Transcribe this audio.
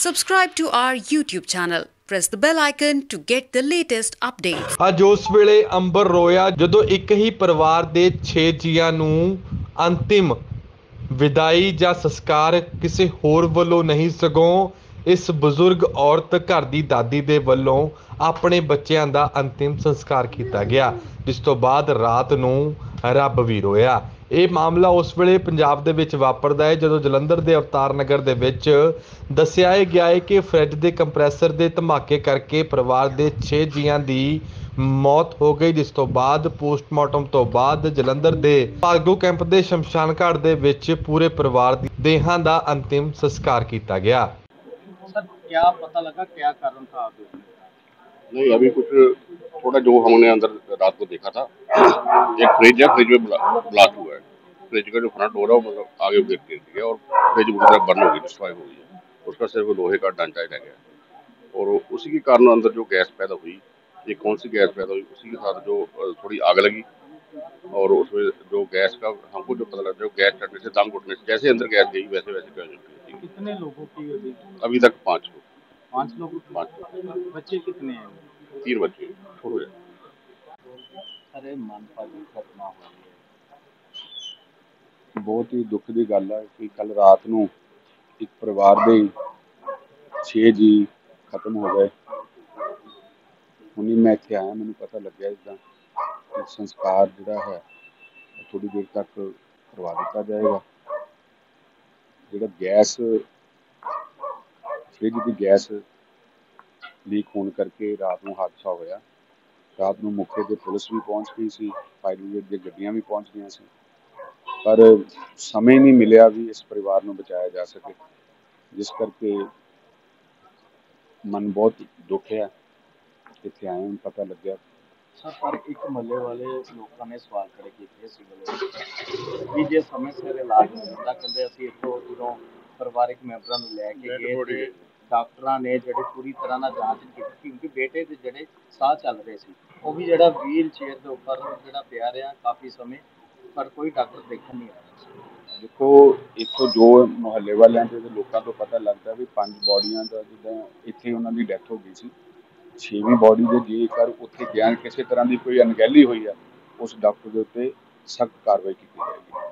Subscribe to our YouTube channel. Press the bell icon to get the latest updates. ਅੱਜ ਉਸ ਵੇਲੇ ਅੰਬਰ ਰੋਇਆ ਜਦੋਂ ਇੱਕ ਹੀ ਪਰਿਵਾਰ ਦੇ 6 ਜੀਆਂ ਨੂੰ ਅੰਤਿਮ ਵਿਦਾਈ ਜਾਂ ਸੰਸਕਾਰ ਕਿਸੇ ਹੋਰ ਵੱਲੋਂ ਨਹੀਂ ਸਗੋਂ ਇਸ ਬਜ਼ੁਰਗ ਔਰਤ ਘਰ ਦੀ ਦਾਦੀ ਦੇ ਵੱਲੋਂ ਆਪਣੇ ਬੱਚਿਆਂ ਦਾ ਅੰਤਿਮ ਸੰਸਕਾਰ ਕੀਤਾ ਗਿਆ, ਜਿਸ ਤੋਂ ਬਾਅਦ ਰਾਤ ਨੂੰ ਰੱਬ ਵੀ ਰੋਇਆ। ਇਹ ਮਾਮਲਾ ਉਸ ਵੇਲੇ ਪੰਜਾਬ ਦੇ ਵਿੱਚ ਵਾਪਰਦਾ ਹੈ ਜਦੋਂ ਜਲੰਧਰ ਦੇ ਅਵਤਾਰ ਨਗਰ ਦੇ ਵਿੱਚ ਦੱਸਿਆ ਗਿਆ ਹੈ ਕਿ ਫਰਿੱਜ ਦੇ ਕੰਪਰੈਸਰ ਦੇ ਧਮਾਕੇ ਕਰਕੇ ਪਰਿਵਾਰ ਦੇ 6 ਜੀਆਂ ਦੀ ਮੌਤ ਹੋ ਗਈ, ਜਿਸ ਤੋਂ ਬਾਅਦ ਪੋਸਟਮਾਰਟਮ ਤੋਂ ਬਾਅਦ ਜਲੰਧਰ ਦੇ ਭਾਰਗੋ ਕੈਂਪ ਦੇ ਸ਼ਮਸ਼ਾਨ ਘਾਟ ਦੇ ਵਿੱਚ पूरे परिवार दी देहां दा अंतिम संस्कार किया गया। सर क्या पता लगा क्या कारण था आग लगने का? नहीं, अभी कुछ थोड़ा जो हमने अंदर रात को देखा था, एक फ्रिज है, फ्रिज में ब्लास्ट हुआ है। फ्रिज का जो फ्रंट डोर है वो मतलब आगे गिर गया और फ्रिज पूरी तरह बर्न हो गई, डिस्ट्रॉय हो गई है। उसका सिर्फ लोहे का ढांचा ही रह गया और उसी के कारण अंदर जो गैस पैदा हुई, ये कौन सी गैस पैदा हुई, उसी के साथ जो थोड़ी आग लगी और उसमें जो गैस का हमको जो पता लगा, जो गैस चढ़ने से दम घुटने से जैसे अंदर गैस गई वैसे वैसे गैस निकली। कितने लोगों की अभी तक 5 लोग। 5 लोगों की? 5 लोग। बच्चे कितने हैं? 3 बच्चे छोड़ो जाए। अरे मनभागी घटना हुई है। बहुत ही दुख की गल है कि कल रात को एक परिवार के 6 जी खत्म हो गए। हुणी मैं इत्थे आया, मैनूं पता लग्या इसदा कि संस्कार जिहड़ा है थोड़ी देर तक करवा दिता जाएगा। जिहड़ा गैस फ्रिज की गैस लीक होने करके रात को हादसा होया। रात को मौके पर पुलिस भी पहुँच गई सी, फायर ब्रिगेड दी गड्डियां भी पहुँच गई सी, पर समय नहीं मिलिया भी इस परिवार को बचाया जा सके, जिस करके मन बहुत दुख है। इत्थे आए पता लग्या। सर पर एक महल्ले वाले लोगों ने सवाल खड़े किए सिविल भी जे समय सिर इलाज नहीं होता, कहते असं इतों जो परिवारिक मैंबरों को लैके गए थे, डॉक्टर ने जो पूरी तरह ना जांच की क्योंकि बेटे के जोड़े साह चल रहे थे वो भी जो व्हील चेयर के उपर जो पिया रहा काफ़ी समय, पर कोई डॉक्टर देखने नहीं आया। देखो इतों जो मुहल्ले वाले लोगों को पता लगता भी 5 बॉडियां का जिदा इतने उन्होंने डैथ हो गई सी, 6वीं बॉडी के जेकर उत्थे गया किसी तरह की कोई अनगहली हुई है, उस डॉक्टर के उत्ते सख्त कार्रवाई की जाएगी।